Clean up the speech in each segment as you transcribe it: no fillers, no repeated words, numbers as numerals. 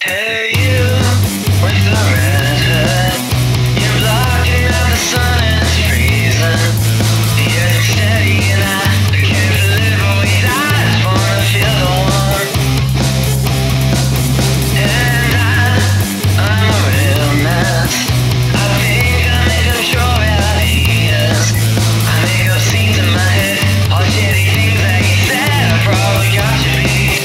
Hey you, with the red hood, you're blocking out the sun and it's freezing. You're steady and I can't live with I just wanna feel the warmth. And I'm a real mess. I think I'm in control, reality is. I make up scenes in my head, all shitty things that you said I probably got you beat.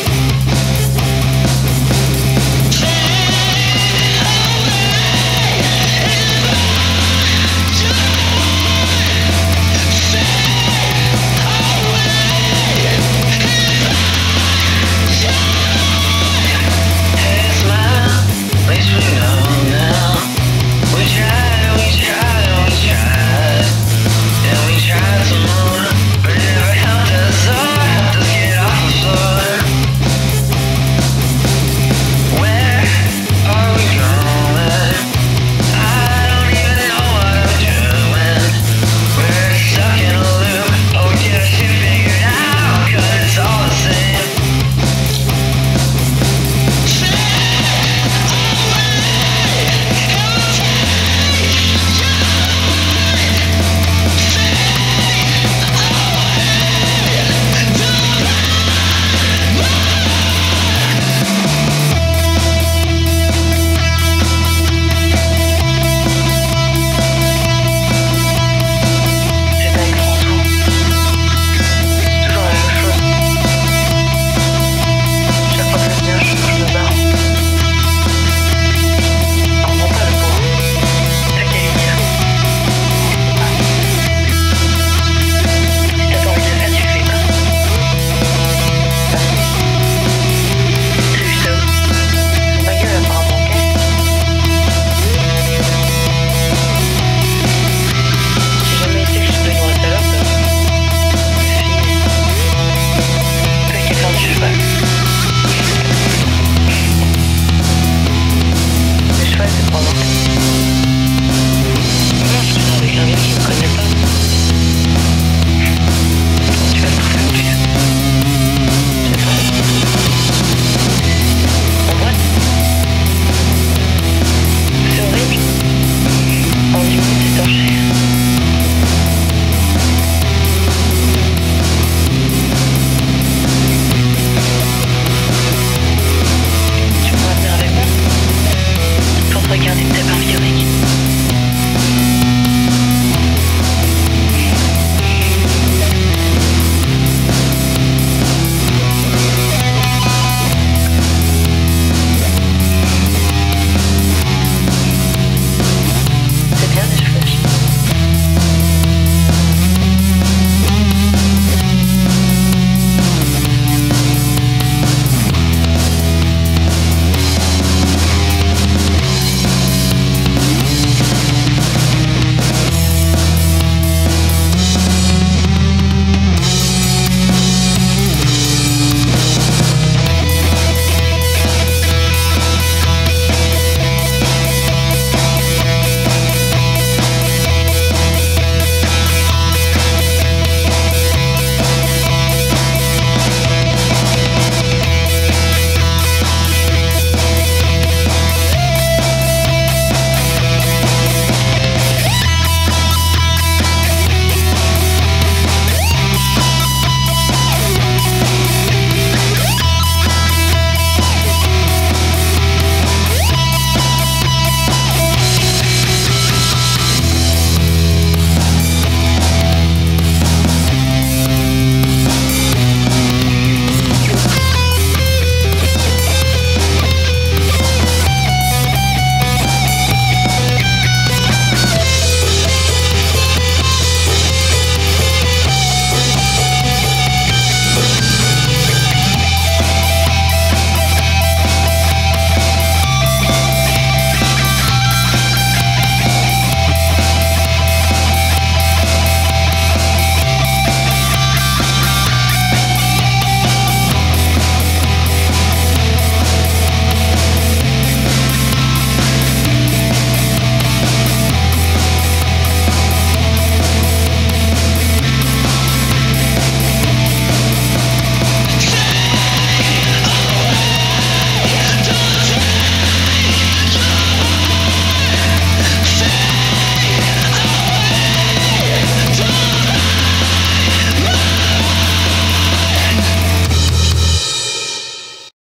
Regardez tes parties.